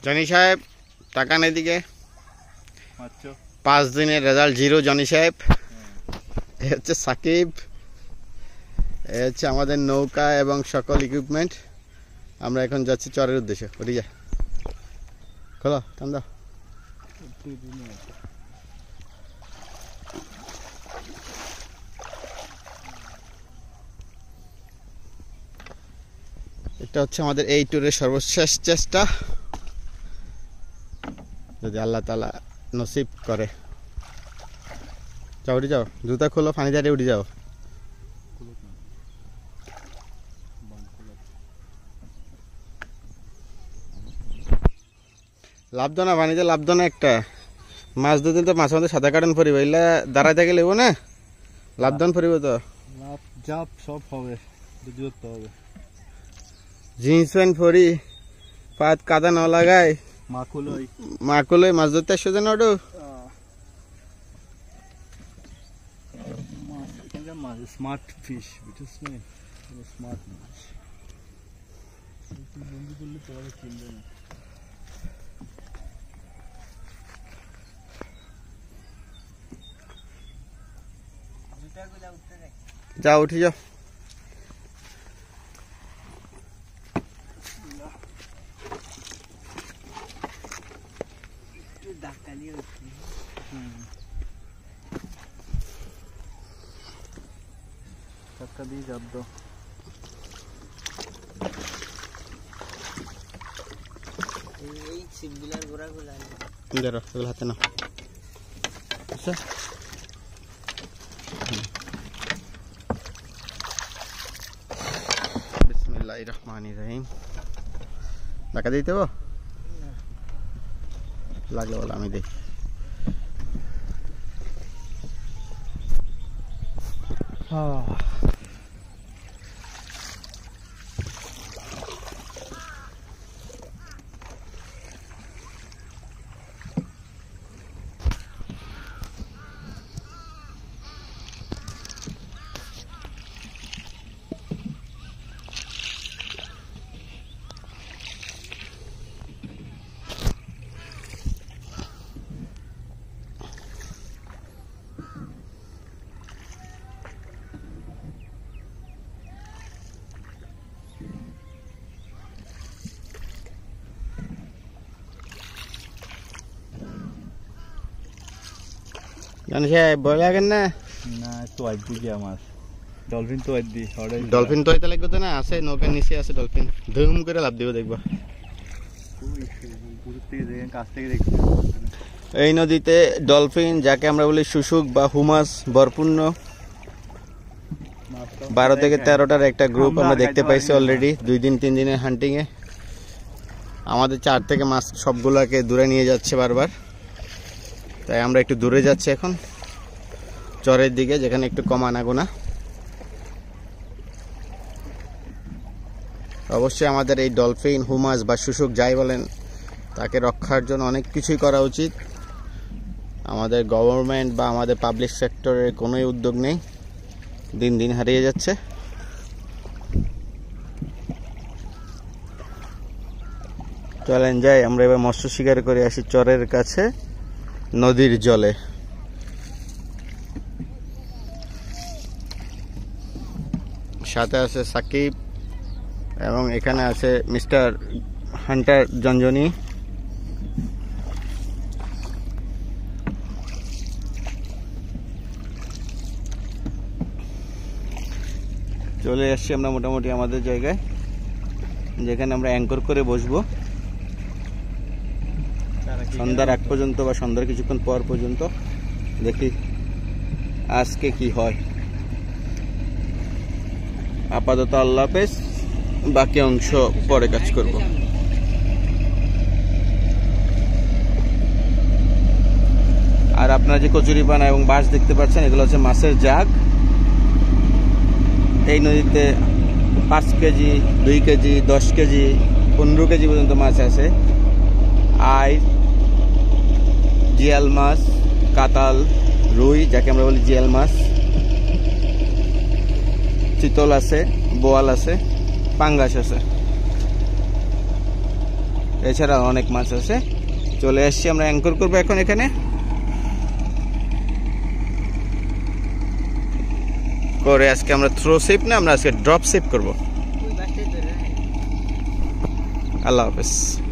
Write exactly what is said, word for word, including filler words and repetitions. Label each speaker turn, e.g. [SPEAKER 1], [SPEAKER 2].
[SPEAKER 1] Johnny সাহেব তাকান এদিকে। পাঁচ দিনের রেজাল্ট জিরো জনি সাহেব। এ হচ্ছে সাকিব, এ হচ্ছে আমাদের নৌকা এবং সকল ইকুইপমেন্ট। আমরা এখন যাচ্ছি চরের উদ্দেশ্যে। ওটি যা খোলো, টান দাও। এটা হচ্ছে আমাদের এই ট্যুরের সর্বশেষ চেষ্টা, যদি আল্লাহ তাআলা নসিব করে। যাও উঠে যাও, জুতা খোলো, পানি দাঁড়িয়ে উঠে যাও। লাভ দো না পানিতে, লাভ দো না। একটা মাছ দুদিন তো মাছ আমাদের সাদা কাটন পরিব, এগুলা দাঁড়ায় থাকে লেবো না, লাভ দান পরিব তো
[SPEAKER 2] লাভ জাপ সব হবে, বুঝতে হবে।
[SPEAKER 1] জিন্স প্যান্ট পরি, পাত কাদা ন লাগায়,
[SPEAKER 2] মাকুলই
[SPEAKER 1] মাকুলই মাছ ধরতে আসছো যেন ওটু।
[SPEAKER 2] স্মার্ট ফিশ, বুঝছিস না, স্মার্ট মাছ বন্ধু করলে তোমাকে চিনবে না।
[SPEAKER 1] যাও উঠে যাও।
[SPEAKER 2] ধাক্কা দিয়ে চাপ দাও।
[SPEAKER 3] এই ছিপগুলার গোড়াগুলা
[SPEAKER 1] ধরো, এগুলো হাতে নাও। আচ্ছা বিসমিল্লাহির রহমানির রহিম। ধাক্কা দিতে হবো, লাগলে বলো আমি দেখি। জানি সাহেব ভয় লাগেন না?
[SPEAKER 2] না তো আইদি কি আমার ডলফিন তো আইদি সরে
[SPEAKER 1] ডলফিন তো আইতে লাগবে তো না, আছে নৌকার নিচে আছে ডলফিন, ধুম করে লাভ দিব দেখবা।
[SPEAKER 2] কাছ থেকে দেখছি
[SPEAKER 1] এই নদীতে ডলফিন, যাকে আমরা বলি শুশুক বা হুমাস, ভরপূর্ণ বারো থেকে তেরোটার একটা গ্রুপ আমরা দেখতে পাইছি অলরেডি দুই দিন তিন দিনের হান্টিং এ। আমাদের চার থেকে মাছ সবগুলোকে দূরে নিয়ে যাচ্ছে বারবার, তাই আমরা একটু দূরে যাচ্ছি এখন চরের দিকে, যেখানে একটু কম আনাগোনা। অবশ্যই আমাদের এই ডলফিন, হুমাস বা শুশুক যাই বলেন, তাকে রক্ষার জন্য অনেক কিছুই করা উচিত। আমাদের গভর্নমেন্ট বা আমাদের পাবলিক সেক্টরের কোনোই উদ্যোগ নেই, দিন দিন হারিয়ে যাচ্ছে। চলেন যাই, আমরা এবার মৎস্য শিকার করে আসি চরের কাছে নদীর জলে। সাথে আছে সাকিব এবং এখানে আছে মিস্টার হান্টার জঞ্জনি। চলে আসছি আমরা মোটামুটি আমাদের জায়গায়, যেখানে আমরা অ্যাঙ্কর করে বসবো সন্ধ্যার আগ পর্যন্ত বা সন্ধ্যার কিছুক্ষণ পর পর্যন্ত। দেখি আজকে কি হয়। আপাতত আল্লাহ হাফেজ, বাকি অংশ পরে কাজ করব। আর আপনারা যে কচুরিপানা এবং বাঁশ দেখতে পাচ্ছেন, এগুলো হচ্ছে মাছের জাগ। এই নদীতে পাঁচ কেজি, দুই কেজি, দশ কেজি, পনেরো কেজি পর্যন্ত মাছ আছে। আই, জিয়াল মাছ, কাতাল, রুই, যাকে আমরা বলি জিয়াল মাছ, চিতল আছে, বোয়াল আছে, পাঙ্গাস আছে। এছাড়া অনেক মাছ আছে। চলে আসছি আমরা, অ্যাঙ্কর করবো এখন এখানে করে। আজকে আমরা থ্রো সেভ না, আমরা আজকে ড্রপ সেভ করবো।
[SPEAKER 3] ওই বাসটাই ধরে রাখ।
[SPEAKER 1] আল্লাহ হাফেজ।